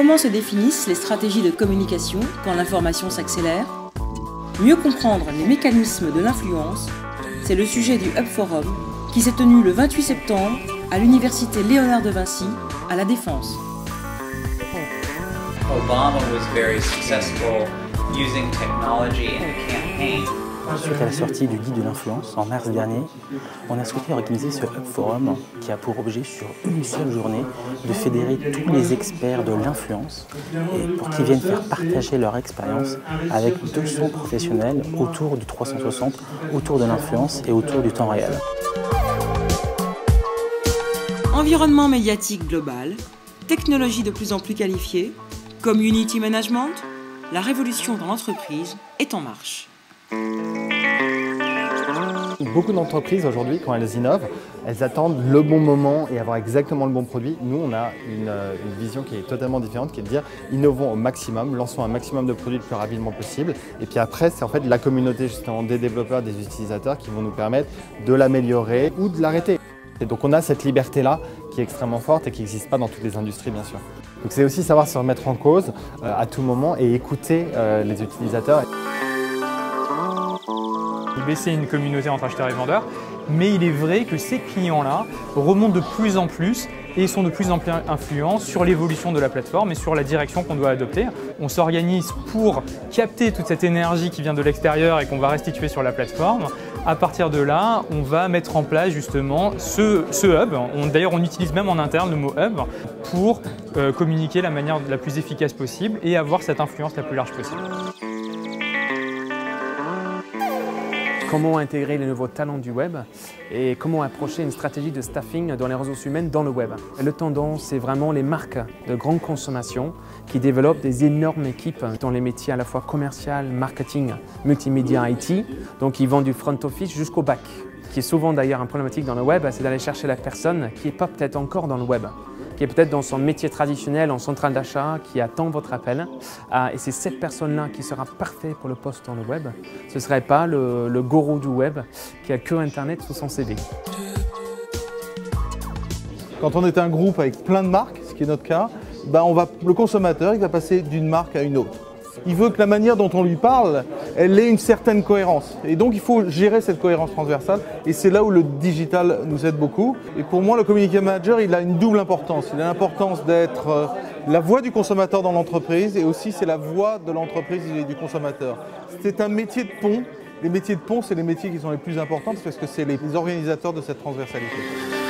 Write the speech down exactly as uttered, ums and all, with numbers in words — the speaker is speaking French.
Comment se définissent les stratégies de communication quand l'information s'accélère? Mieux comprendre les mécanismes de l'influence, c'est le sujet du Hub Forum qui s'est tenu le vingt-huit septembre à l'Université Léonard de Vinci à La Défense. Obama was very successful using technology in a campaign. Suite à la sortie du guide de l'influence en mars dernier, on a souhaité organiser ce Hub Forum qui a pour objet sur une seule journée de fédérer tous les experts de l'influence et pour qu'ils viennent faire partager leur expérience avec deux cents professionnels autour du trois cent soixante, autour de l'influence et autour du temps réel. Environnement médiatique global, technologie de plus en plus qualifiée, community management, la révolution dans l'entreprise est en marche. Beaucoup d'entreprises aujourd'hui, quand elles innovent, elles attendent le bon moment et avoir exactement le bon produit. Nous, on a une, une vision qui est totalement différente, qui est de dire innovons au maximum, lançons un maximum de produits le plus rapidement possible. Et puis après, c'est en fait la communauté justement des développeurs, des utilisateurs qui vont nous permettre de l'améliorer ou de l'arrêter. Et donc on a cette liberté-là qui est extrêmement forte et qui n'existe pas dans toutes les industries, bien sûr. Donc c'est aussi savoir se remettre en cause euh, à tout moment et écouter euh, les utilisateurs. I B C est une communauté entre acheteurs et vendeurs, mais il est vrai que ces clients-là remontent de plus en plus et sont de plus en plus influents sur l'évolution de la plateforme et sur la direction qu'on doit adopter. On s'organise pour capter toute cette énergie qui vient de l'extérieur et qu'on va restituer sur la plateforme. À partir de là, on va mettre en place justement ce, ce hub. D'ailleurs, on utilise même en interne le mot hub pour euh, communiquer de la manière la plus efficace possible et avoir cette influence la plus large possible. Comment intégrer les nouveaux talents du web et comment approcher une stratégie de staffing dans les ressources humaines dans le web. Le tendance, c'est vraiment les marques de grande consommation qui développent des énormes équipes dans les métiers à la fois commercial, marketing, multimédia, I T. Donc ils vont du front office jusqu'au back. Ce qui est souvent d'ailleurs un problématique dans le web, c'est d'aller chercher la personne qui n'est pas peut-être encore dans le web, qui est peut-être dans son métier traditionnel en centrale d'achat, qui attend votre appel. Et c'est cette personne-là qui sera parfaite pour le poste dans le web. Ce ne serait pas le, le gourou du web qui a que Internet sous son C V. Quand on est un groupe avec plein de marques, ce qui est notre cas, ben on va, le consommateur il va passer d'une marque à une autre. Il veut que la manière dont on lui parle, elle ait une certaine cohérence. Et donc il faut gérer cette cohérence transversale. Et c'est là où le digital nous aide beaucoup. Et pour moi, le community manager, il a une double importance. Il a l'importance d'être la voix du consommateur dans l'entreprise et aussi c'est la voix de l'entreprise et du consommateur. C'est un métier de pont. Les métiers de pont, c'est les métiers qui sont les plus importants parce que c'est les organisateurs de cette transversalité.